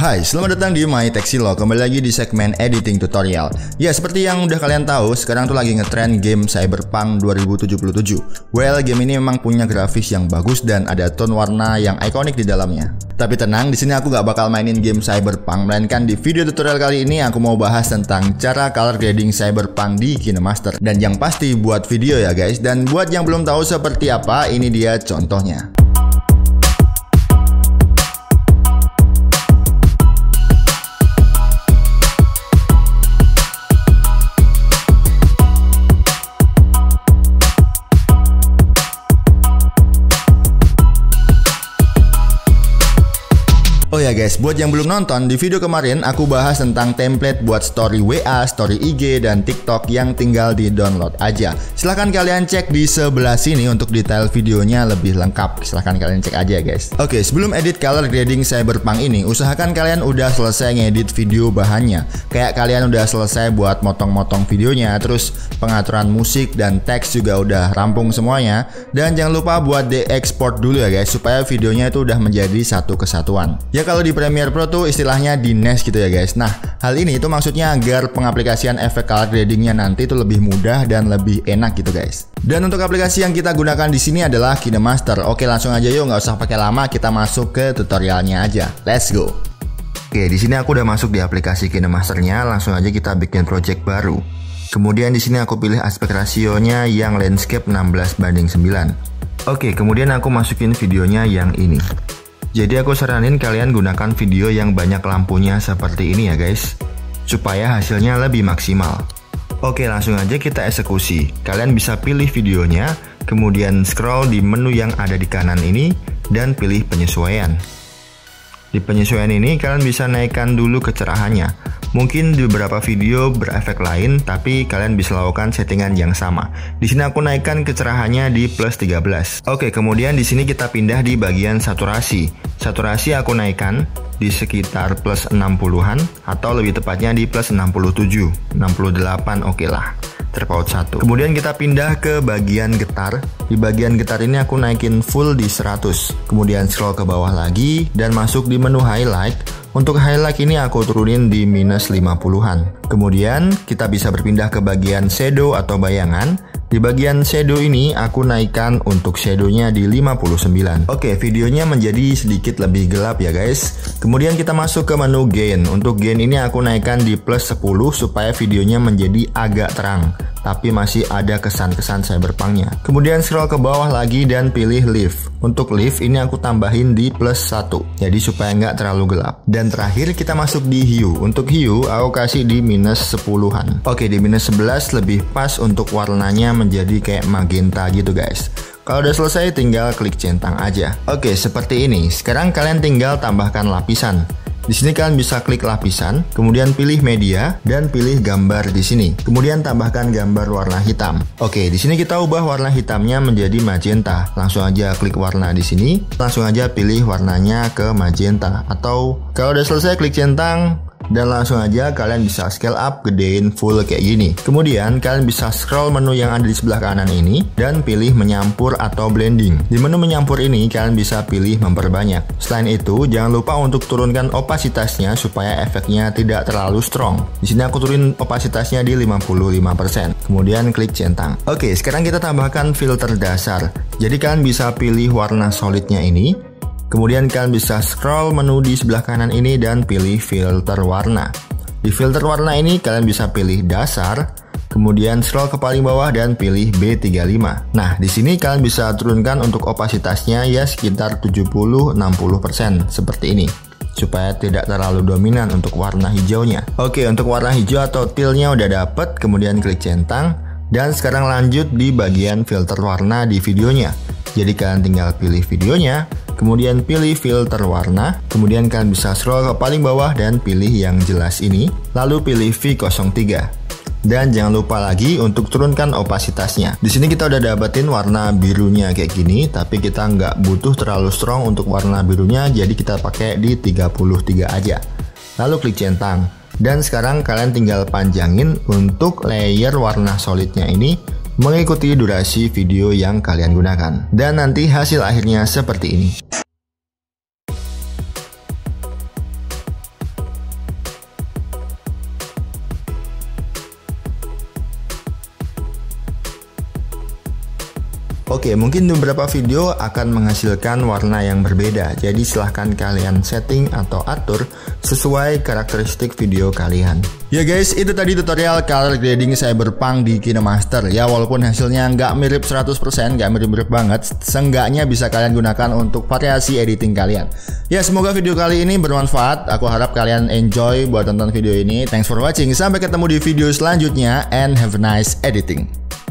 Hai, selamat datang di My Tech Silo. Kembali lagi di segmen editing tutorial. Ya, seperti yang udah kalian tahu, sekarang tuh lagi ngetrend game Cyberpunk 2077. Well, game ini memang punya grafis yang bagus dan ada tone warna yang ikonik di dalamnya. Tapi tenang, di sini aku gak bakal mainin game Cyberpunk, melainkan di video tutorial kali ini aku mau bahas tentang cara color grading Cyberpunk di KineMaster. Dan yang pasti buat video ya guys. Dan buat yang belum tahu seperti apa, ini dia contohnya. Oh ya guys, buat yang belum nonton, di video kemarin aku bahas tentang template buat story WA, story IG, dan TikTok yang tinggal di download aja. Silahkan kalian cek di sebelah sini untuk detail videonya lebih lengkap. Silahkan kalian cek aja guys. Oke, sebelum edit color grading Cyberpunk ini, usahakan kalian udah selesai ngedit video bahannya. Kayak kalian udah selesai buat motong-motong videonya, terus pengaturan musik dan teks juga udah rampung semuanya. Dan jangan lupa buat di-export dulu ya guys, supaya videonya itu udah menjadi satu kesatuan. Ya kalau di Premiere Pro tuh istilahnya di NES gitu ya guys. Nah, hal ini itu maksudnya agar pengaplikasian efek color gradingnya nanti itu lebih mudah dan lebih enak gitu guys. Dan untuk aplikasi yang kita gunakan di sini adalah KineMaster. Oke, langsung aja yuk, nggak usah pakai lama, kita masuk ke tutorialnya aja. Let's go. Oke, di sini aku udah masuk di aplikasi KineMasternya. Langsung aja kita bikin project baru. Kemudian di sini aku pilih aspek rasionya yang landscape 16:9. Oke, kemudian aku masukin videonya yang ini. Jadi aku saranin kalian gunakan video yang banyak lampunya seperti ini ya guys, supaya hasilnya lebih maksimal. Oke, langsung aja kita eksekusi. Kalian bisa pilih videonya, kemudian scroll di menu yang ada di kanan ini, dan pilih penyesuaian. Di penyesuaian ini kalian bisa naikkan dulu kecerahannya. Mungkin di beberapa video berefek lain, tapi kalian bisa lakukan settingan yang sama. Di sini aku naikkan kecerahannya di plus 13. Oke, kemudian di sini kita pindah di bagian saturasi. Saturasi aku naikkan di sekitar plus 60-an, atau lebih tepatnya di plus 67, 68 oke lah. Terpaut 1. Kemudian kita pindah ke bagian getar. Di bagian getar ini aku naikin full di 100. Kemudian scroll ke bawah lagi dan masuk di menu highlight. Untuk highlight ini aku turunin di minus 50-an. Kemudian kita bisa berpindah ke bagian shadow atau bayangan. Di bagian shadow ini aku naikkan untuk shadownya di 59. Oke, videonya menjadi sedikit lebih gelap ya guys. Kemudian kita masuk ke menu gain. Untuk gain ini aku naikkan di plus 10 supaya videonya menjadi agak terang, tapi masih ada kesan-kesan cyberpunknya. Kemudian scroll ke bawah lagi dan pilih lift. Untuk lift ini aku tambahin di plus 1, jadi supaya nggak terlalu gelap. Dan terakhir kita masuk di hue. Untuk hue aku kasih di minus 10-an. Oke, di minus 11 lebih pas untuk warnanya menjadi kayak magenta gitu guys. Kalau udah selesai tinggal klik centang aja. Oke, seperti ini. Sekarang kalian tinggal tambahkan lapisan. Di sini kalian bisa klik lapisan, kemudian pilih media dan pilih gambar di sini. Kemudian tambahkan gambar warna hitam. Oke, di sini kita ubah warna hitamnya menjadi magenta. Langsung aja klik warna di sini. Langsung aja pilih warnanya ke magenta. Atau kalau udah selesai klik centang. Dan langsung aja kalian bisa scale up, gedein full kayak gini. Kemudian kalian bisa scroll menu yang ada di sebelah kanan ini dan pilih menyampur atau blending. Di menu menyampur ini kalian bisa pilih memperbanyak. Selain itu, jangan lupa untuk turunkan opasitasnya supaya efeknya tidak terlalu strong. Di sini aku turunin opasitasnya di 55%. Kemudian klik centang. Oke, sekarang kita tambahkan filter dasar. Jadi kalian bisa pilih warna solidnya ini. Kemudian kalian bisa scroll menu di sebelah kanan ini dan pilih filter warna. Di filter warna ini kalian bisa pilih dasar, kemudian scroll ke paling bawah dan pilih B35. Nah, di sini kalian bisa turunkan untuk opasitasnya ya sekitar 70-60% seperti ini, supaya tidak terlalu dominan untuk warna hijaunya. Oke, untuk warna hijau atau tealnya udah dapet, kemudian klik centang. Dan sekarang lanjut di bagian filter warna di videonya. Jadi kalian tinggal pilih videonya, kemudian pilih filter warna, kemudian kalian bisa scroll ke paling bawah dan pilih yang jelas ini, lalu pilih V03. Dan jangan lupa lagi untuk turunkan opasitasnya. Di sini kita udah dapetin warna birunya kayak gini, tapi kita nggak butuh terlalu strong untuk warna birunya, jadi kita pakai di 33 aja. Lalu klik centang. Dan sekarang kalian tinggal panjangin untuk layer warna solidnya ini mengikuti durasi video yang kalian gunakan. Dan nanti hasil akhirnya seperti ini. Oke, mungkin beberapa video akan menghasilkan warna yang berbeda, jadi silahkan kalian setting atau atur sesuai karakteristik video kalian. Ya guys, itu tadi tutorial color grading Cyberpunk di KineMaster. Ya walaupun hasilnya nggak mirip 100%, nggak mirip-mirip banget, seenggaknya bisa kalian gunakan untuk variasi editing kalian. Ya semoga video kali ini bermanfaat, aku harap kalian enjoy buat tonton video ini. Thanks for watching, sampai ketemu di video selanjutnya and have a nice editing.